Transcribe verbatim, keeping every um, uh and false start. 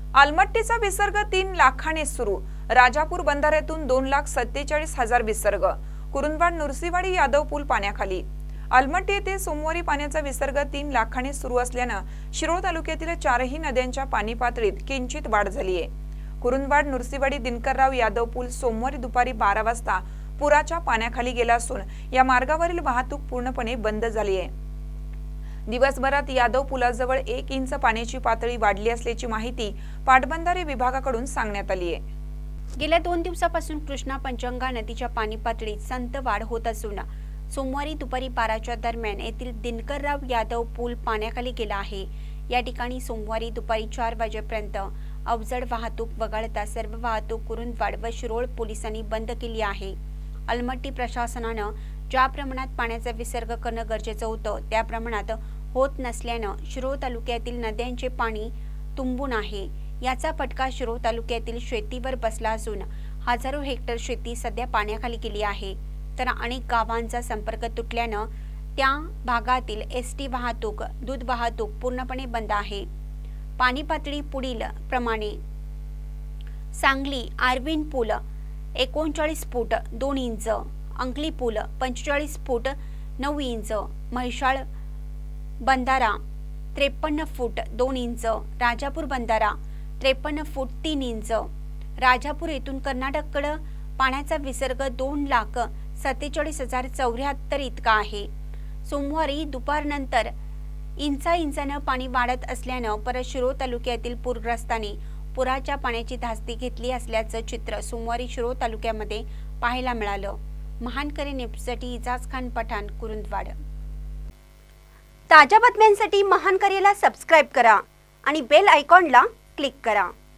अलमट्टीचा विसर्ग तीन लाखाने सुरू। राजापूर बंधाऱ्यातून दोन लाख सत्तेचाळीस हजार विसर्ग। कुरुंदवाड नुरसीवाडी यादव पूल पाण्याखाली। अलमट्टी येथे सोमवारी पाण्याचा विसर्ग तीन लाखाने सुरू असल्याने शिरोळ तालुक्यातील चारही नद्यांच्या पाणी पातळीत किंचित वाढ झाली आहे। कुरुंदवाड नुरसीवाडी दिनकरराव यादव पूल सोमवारी दुपारी बारा वाजता पुराच्या पाण्याखाली गेला असून या मार्गावरील वाहतूक पूर्णपणे बंद झाली आहे। दिवसभरात यादव पुलाजवळ एक इंच पाण्याची पातळी वाढली असल्याची माहिती पाटबंधारे विभागाकडून सांगण्यात आली आहे। गेल्या दोन दिवसापासून कृष्णा पंचगंगा नदीच्या पाणी पातळीत संत वाढ होत असून सोमवारी दुपारी बाराच्या दरम्यान येथील दिनकरराव यादव पूल पाण्याखाली गेला आहे। या ठिकाणी सोमवारी दुपारी चार वाजेपर्यंत अवजड वाहतूक वगळता सर्व वाहतूक कुरुंदवाड व शिरोळ पोलिसांनी बंद केली आहे। अलमट्टी प्रशासनानं ज्या प्रमाणात पाण्याचा विसर्ग करणं गरजेचं होतं त्या प्रमाणात होत नसल्यानं शिरोळ तालुक्यातील नद्यांचे पाणी तुंबून आहे। याचा फटका शिरोळ तालुक्यातील शेतीवर बसला असून हजारो हेक्टर शेती सध्या पाण्याखाली गेली आहे, तर अनेक गावांचा संपर्क तुटल्यानं त्या भागातील एस टी वाहतूक, दूध वाहतूक पूर्णपणे बंद आहे। पाणी पातळी पुढील प्रमाणे: सांगली आरविन पूल एकोणचाळीस फूट दोन इंच, अंकली पूल पंचेचाळीस फूट नऊ इंच, म्हैसाळ बंधारा त्रेपन्न फूट दोन इंच, राजापूर बंधारा त्रेपन्न फूट तीन इंच। राजापूर येथून कर्नाटककडे पाण्याचा विसर्ग दोन लाख सत्तेचाळीस हजार चौऱ्याहत्तर इतका आहे। सोमवारी दुपारनंतर इंचा इंचानं पाणी वाढत असल्यानं परत शिरोळ तालुक्यातील पूरग्रस्तांनी पुराच्या पाण्याची धास्ती घेतली असल्याचं चित्र सोमवारी शिरोळ तालुक्यामध्ये पाहायला मिळालं। महानकरी न्यूजसाठी इजाज खान पठाण, कुरुंदवाड। ताज्या बातम्यांसाठी महानकरीला सबस्क्राइब करा आणि बेल आयकॉनला क्लिक करा।